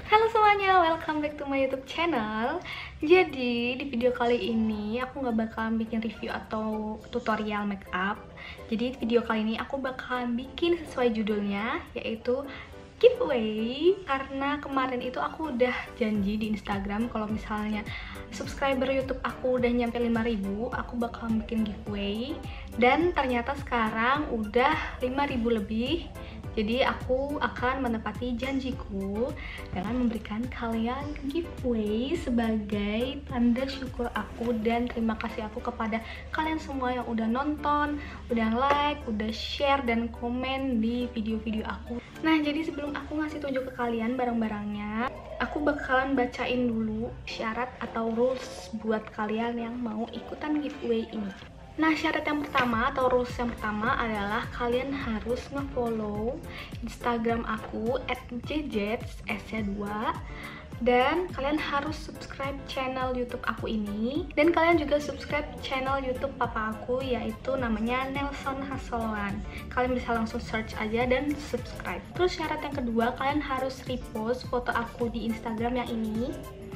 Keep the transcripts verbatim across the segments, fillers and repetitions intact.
Halo semuanya, welcome back to my YouTube channel. Jadi di video kali ini aku nggak bakalan bikin review atau tutorial makeup. Jadi video kali ini aku bakalan bikin sesuai judulnya, yaitu giveaway. Karena kemarin itu aku udah janji di Instagram kalau misalnya subscriber YouTube aku udah nyampe lima ribu, aku bakalan bikin giveaway. Dan ternyata sekarang udah lima ribu lebih. Jadi aku akan menepati janjiku dengan memberikan kalian giveaway sebagai tanda syukur aku dan terima kasih aku kepada kalian semua yang udah nonton, udah like, udah share dan komen di video-video aku. Nah, jadi sebelum aku ngasih tunjuk ke kalian barang-barangnya, aku bakalan bacain dulu syarat atau rules buat kalian yang mau ikutan giveaway ini. Nah, syarat yang pertama atau rules yang pertama adalah kalian harus nge-follow Instagram aku at jjets s c dua dan kalian harus subscribe channel YouTube aku ini, dan kalian juga subscribe channel YouTube papa aku yaitu namanya Nelson Hasoloan. Kalian bisa langsung search aja dan subscribe. Terus syarat yang kedua, kalian harus repost foto aku di Instagram yang ini.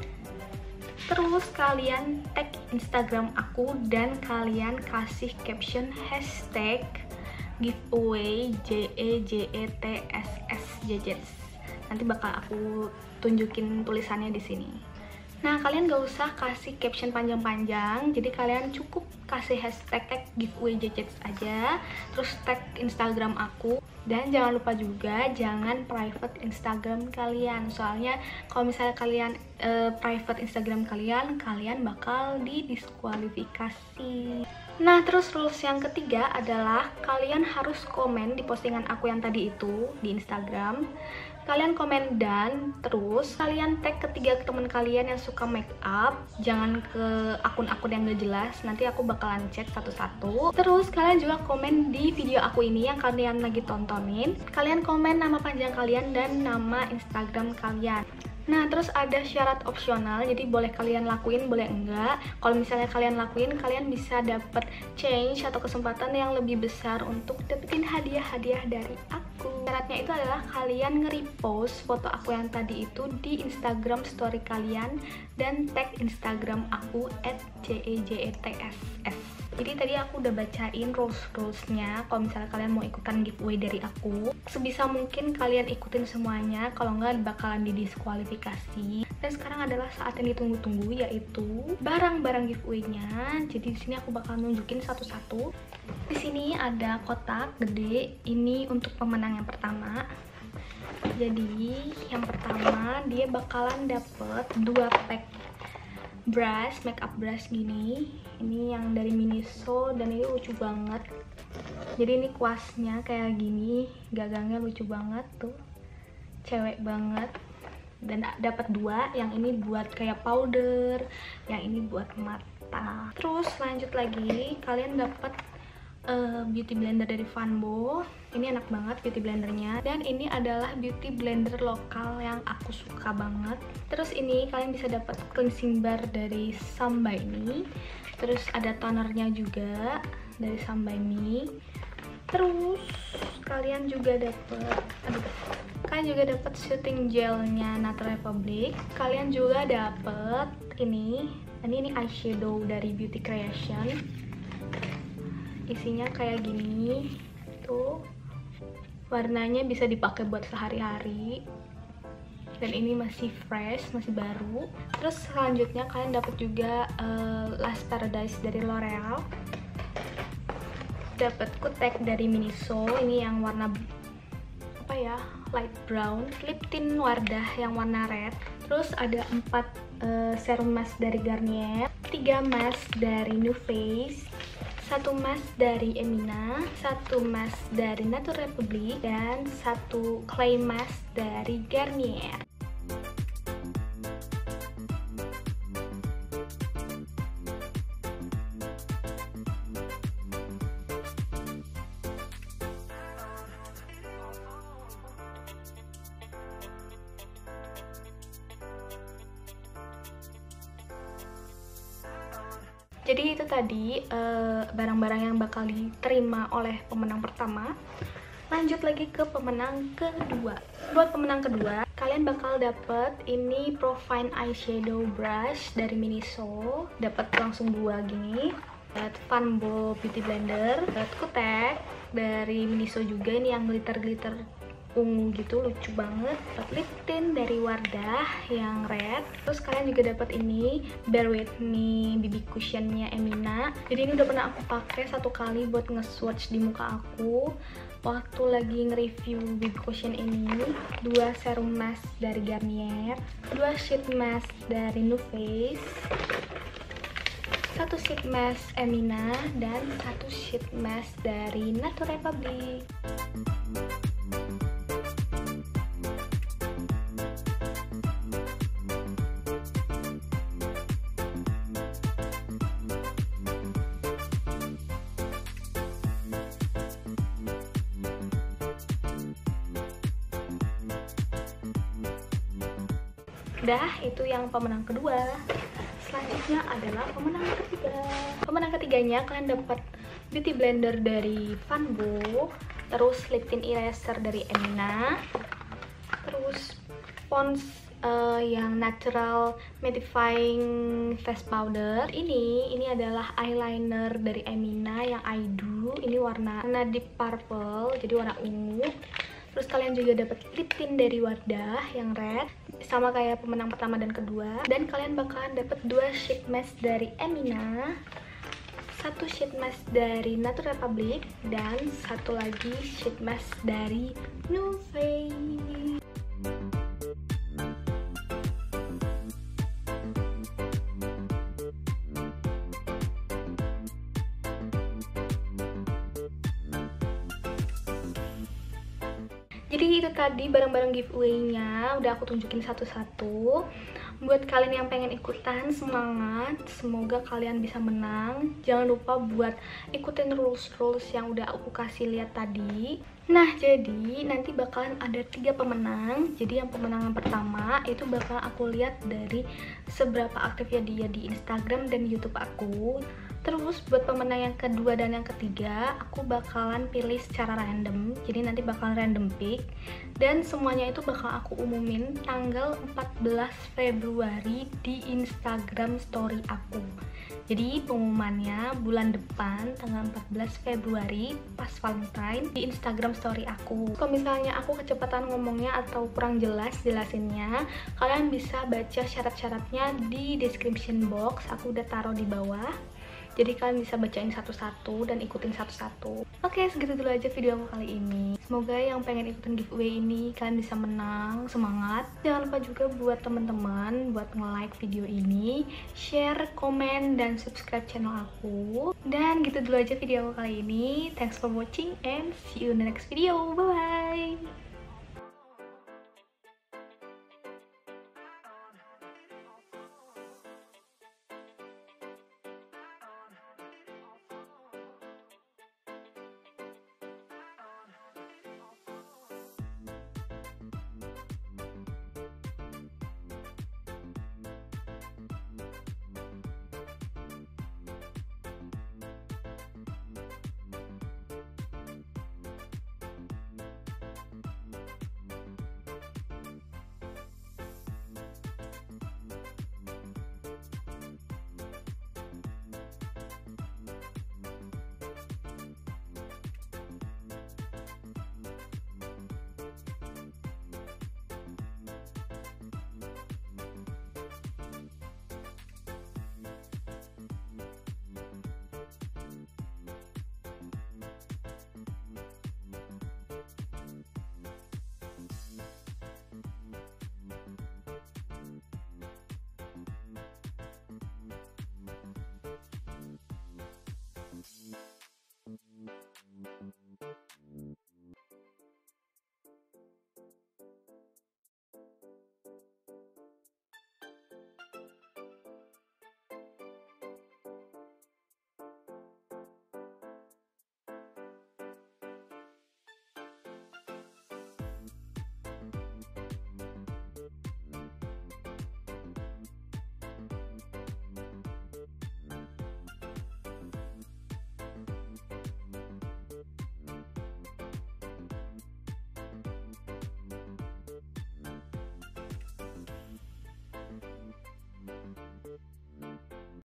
Terus kalian tag Instagram aku dan kalian kasih caption hashtag giveaway J E J E T S S jjets. Nanti bakal aku tunjukin tulisannya di sini. Nah, kalian gak usah kasih caption panjang-panjang, jadi kalian cukup kasih hashtag tag giveaway jjets aja, terus tag Instagram aku. Dan jangan lupa juga jangan private Instagram kalian, soalnya kalau misalnya kalian uh, private Instagram kalian, kalian bakal didiskualifikasi. Nah, terus rules yang ketiga adalah kalian harus komen di postingan aku yang tadi itu di Instagram. Kalian komen dan terus kalian tag ketiga teman kalian yang suka make up, jangan ke akun-akun yang gak jelas, nanti aku bakalan cek satu-satu. Terus kalian juga komen di video aku ini yang kalian lagi tontonin, kalian komen nama panjang kalian dan nama Instagram kalian. Nah, terus ada syarat opsional, jadi boleh kalian lakuin, boleh enggak. Kalau misalnya kalian lakuin, kalian bisa dapet change atau kesempatan yang lebih besar untuk dapetin hadiah-hadiah dari aku. Syaratnya itu adalah kalian nge-repost foto aku yang tadi itu di Instagram story kalian dan tag Instagram aku at J E J E T S S. Jadi tadi aku udah bacain rules-rulesnya. Kalau misalnya kalian mau ikutan giveaway dari aku, sebisa mungkin kalian ikutin semuanya, kalau nggak bakalan didiskualifikasi. Dan sekarang adalah saat yang ditunggu-tunggu, yaitu barang-barang giveaway-nya. Jadi di sini aku bakal nunjukin satu-satu. Di sini ada kotak gede, ini untuk pemenang yang pertama. Jadi yang pertama dia bakalan dapet dua pack brush, makeup brush gini. Ini yang dari Miniso dan ini lucu banget. Jadi ini kuasnya kayak gini, gagangnya lucu banget tuh, cewek banget. Dan dapat dua, yang ini buat kayak powder, yang ini buat mata. Terus lanjut lagi, kalian dapat uh, beauty blender dari Vanbo. Ini enak banget beauty blendernya, dan ini adalah beauty blender lokal yang aku suka banget. Terus ini kalian bisa dapat cleansing bar dari Sambai ini. Terus ada tonernya juga dari Sambai Me. Terus kalian juga dapat, aduh, kalian juga dapat shooting gelnya Nature Republic. Kalian juga dapat ini, ini ini eyeshadow dari Beauty Creation. Isinya kayak gini, tuh warnanya bisa dipakai buat sehari-hari. Dan ini masih fresh, masih baru. Terus selanjutnya kalian dapat juga uh, Last Paradise dari L'Oreal. Dapat kutek dari Miniso, ini yang warna apa ya, light brown. Lip tint Wardah yang warna red. Terus ada empat uh, serum mask dari Garnier, tiga mask dari New Face, satu mask dari Emina, satu mask dari Nature Republic, dan satu clay mask dari Garnier. Jadi itu tadi barang-barang uh, yang bakal diterima oleh pemenang pertama. Lanjut lagi ke pemenang kedua. Buat pemenang kedua, kalian bakal dapet ini Pro Fine Eyeshadow Brush dari Miniso, dapat langsung dua gini. Dapat Funbow Beauty Blender, dapat kutek dari Miniso juga, ini yang glitter-glitter ungu gitu, lucu banget. Dapat lip tint dari Wardah yang red. Terus kalian juga dapat ini Bear With Me B B Cushionnya Emina. Jadi ini udah pernah aku pakai satu kali buat nge-swatch di muka aku waktu lagi nge-review B B Cushion ini. Dua serum mask dari Garnier, dua sheet mask dari Too Faced, satu sheet mask Emina, dan satu sheet mask dari Nature Republic. Dah, itu yang pemenang kedua. Selanjutnya adalah pemenang ketiga. Pemenang ketiganya kalian dapat beauty blender dari Funbow, terus lip tint eraser dari Emina, terus Pond's uh, yang natural mattifying face powder. Ini ini adalah eyeliner dari Emina yang I Do. Ini warna warna deep purple, jadi warna ungu. Terus kalian juga dapat lip tint dari Wardah yang red, sama kayak pemenang pertama dan kedua. Dan kalian bakalan dapat dua sheet mask dari Emina, satu sheet mask dari Nature Republic, dan satu lagi sheet mask dari Too Faced. Jadi itu tadi barang-barang giveaway-nya, udah aku tunjukin satu-satu. Buat kalian yang pengen ikutan, semangat, semoga kalian bisa menang. Jangan lupa buat ikutin rules-rules yang udah aku kasih lihat tadi. Nah, jadi nanti bakalan ada tiga pemenang. Jadi yang pemenang yang pertama itu bakalan aku lihat dari seberapa aktifnya dia di Instagram dan YouTube aku. Terus buat pemenang yang kedua dan yang ketiga, aku bakalan pilih secara random. Jadi nanti bakalan random pick, dan semuanya itu bakal aku umumin tanggal empat belas Februari di Instagram story aku. Jadi pengumumannya bulan depan tanggal empat belas Februari pas Valentine di Instagram story aku. Kalau misalnya aku kecepatan ngomongnya atau kurang jelas jelasinnya, kalian bisa baca syarat-syaratnya di description box, aku udah taruh di bawah. Jadi kalian bisa bacain satu-satu dan ikutin satu-satu. Oke, segitu dulu aja video aku kali ini. Semoga yang pengen ikutin giveaway ini kalian bisa menang, semangat. Jangan lupa juga buat teman-teman buat nge-like video ini, share, komen, dan subscribe channel aku. Dan gitu dulu aja video aku kali ini. Thanks for watching and see you in the next video. Bye-bye!